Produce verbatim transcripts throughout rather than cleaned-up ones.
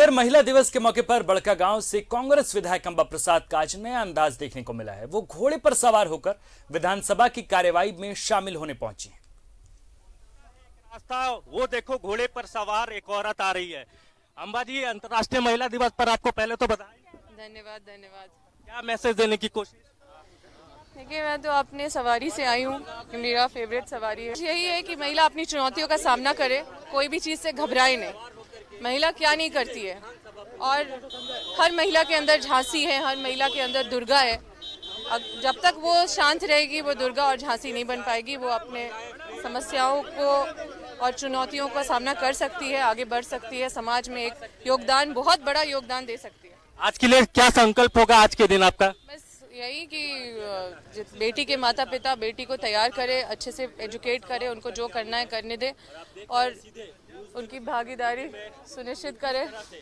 इधर महिला दिवस के मौके पर बड़कागांव से कांग्रेस विधायक अंबा प्रसाद का आज नया अंदाज देखने को मिला है। वो घोड़े पर सवार होकर विधानसभा की कार्यवाही में शामिल होने पहुंची हैं। रास्ता वो देखो, घोड़े पर सवार एक औरत आ रही है। अंबा जी, अंतर्राष्ट्रीय महिला दिवस पर आपको पहले तो बताएं। धन्यवाद धन्यवाद। क्या मैसेज देने की कोशिश? देखिए, मैं तो अपने सवारी से आई हूँ, मेरा फेवरेट सवारी है। यही है कि महिला अपनी चुनौतियों का सामना करे, कोई भी चीज़ से घबराए नहीं। महिला क्या नहीं करती है, और हर महिला के अंदर झांसी है, हर महिला के अंदर दुर्गा है। अब जब तक वो शांत रहेगी, वो दुर्गा और झांसी नहीं बन पाएगी। वो अपने समस्याओं को और चुनौतियों का सामना कर सकती है, आगे बढ़ सकती है, समाज में एक योगदान, बहुत बड़ा योगदान दे सकती है। आज के लिए क्या संकल्प होगा आज के दिन आपका? बस यही कि बेटी के माता पिता बेटी को तैयार करे, अच्छे से एजुकेट करे, उनको जो करना है करने दे और उनकी भागीदारी सुनिश्चित करे।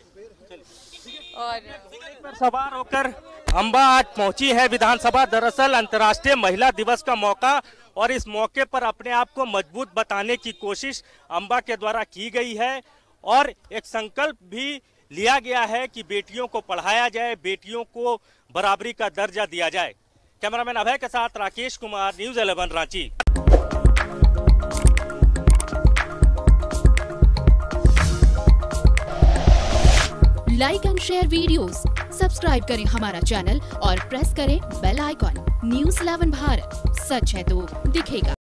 और सवार होकर अंबा आज पहुंची है विधानसभा। दरअसल अंतर्राष्ट्रीय महिला दिवस का मौका और इस मौके पर अपने आप को मजबूत बताने की कोशिश अंबा के द्वारा की गई है और एक संकल्प भी लिया गया है कि बेटियों को पढ़ाया जाए, बेटियों को बराबरी का दर्जा दिया जाए। कैमरामैन अभय के साथ Rakesh Kumar, News Eleven Ranchi. Like and share videos, subscribe करें हमारा चैनल और प्रेस करें bell icon. News Eleven Bharat, सच है तो दिखेगा।